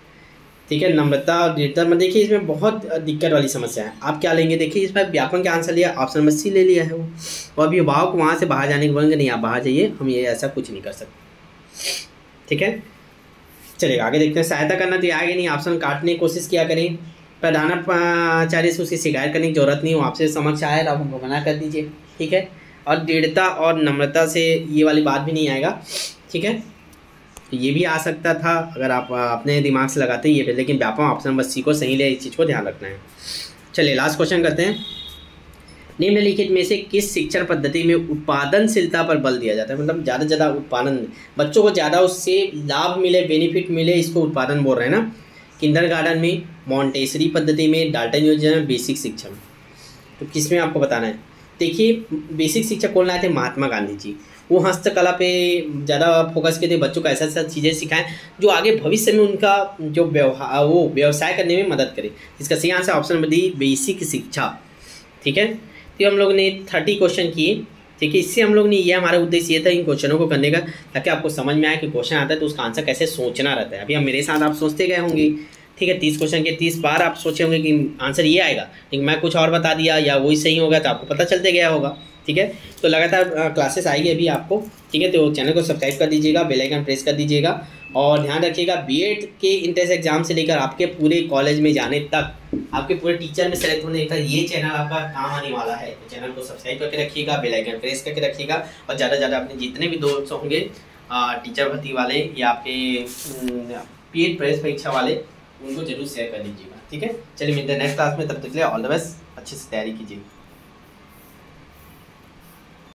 ठीक है, नम्रता और दृढ़ता। मतलब देखिए इसमें बहुत दिक्कत वाली समस्या है। आप क्या लेंगे? देखिए इसमें व्यापक का आंसर लिया, ऑप्शन नंबर सी ले लिया है वो। और अभिभावक वहाँ से बाहर जाने के बोलेंगे नहीं आप बाहर जाइए, हम ये ऐसा कुछ नहीं कर सकते। ठीक है, चलिएगा आगे देखते हैं। सहायता करना तो आगे नहीं, ऑप्शन काटने की कोशिश किया करें। प्रधानाचार्य से उसकी शिकायत करने की जरूरत नहीं हो, आपसे समझ आए तो आप उनको मना कर दीजिए। ठीक है, और दृढ़ता और नम्रता से ये वाली बात भी नहीं आएगा। ठीक है, तो ये भी आ सकता था अगर आप अपने दिमाग से लगाते ये पे, लेकिन व्यापक ऑप्शन नंबर सी को सही ले, इस चीज़ को ध्यान रखना है। चलिए लास्ट क्वेश्चन करते हैं। निम्नलिखित में से किस शिक्षण पद्धति में उत्पादनशीलता पर बल दिया जाता है? मतलब ज़्यादा से ज़्यादा उत्पादन, बच्चों को ज़्यादा उससे लाभ मिले, बेनिफिट मिले, इसको उत्पादन बोल रहे हैं ना। किंडरगार्टन में, मॉन्टेसरी पद्धति में, डाल्टन योजना में, बेसिक शिक्षा में। तो किस में आपको बताना है? देखिए बेसिक शिक्षा कौन लाए थे? महात्मा गांधी जी। वो हस्तकला पे ज़्यादा फोकस किए थे, बच्चों को ऐसा ऐसा चीज़ें सिखाएं जो आगे भविष्य में उनका जो व्यवहार वो व्यवसाय करने में मदद करे। इसका सही answer option number D, basic शिक्षा। ठीक है, तो हम लोग ने थर्टी क्वेश्चन किए। ठीक है, इससे हम लोग ने ये हमारा उद्देश्य ये था इन क्वेश्चनों को करने का, ताकि आपको समझ में आए कि क्वेश्चन आता है तो उसका आंसर कैसे सोचना रहता है। अभी हम मेरे साथ आप सोचते गए होंगे, ठीक है, तीस क्वेश्चन के तीस बार आप सोचे होंगे कि आंसर ये आएगा, लेकिन मैं कुछ और बता दिया या वही सही होगा तो आपको पता चलते गया होगा। ठीक है, तो लगातार क्लासेस आएगी अभी आपको। ठीक है, तो चैनल को सब्सक्राइब कर दीजिएगा, बेल आइकन प्रेस कर दीजिएगा, और ध्यान रखिएगा बीएड के इंट्रेंस एग्जाम से लेकर आपके पूरे कॉलेज में जाने तक, आपके पूरे टीचर में सेलेक्ट होने तक ये चैनल आपका काम आने वाला है। तो चैनल को सब्सक्राइब करके रखिएगा, बेल आइकन प्रेस करके रखिएगा, और ज़्यादा से ज़्यादा अपने जितने भी दोस्त होंगे टीचर भर्ती वाले या आपके पीएड प्रेस परीक्षा वाले, उनको जरूर शेयर कर दीजिएगा। ठीक है, चलिए मिलते हैं नेक्स्ट क्लास में, तब तक के लिए ऑल द बेस्ट, अच्छे से तैयारी कीजिए।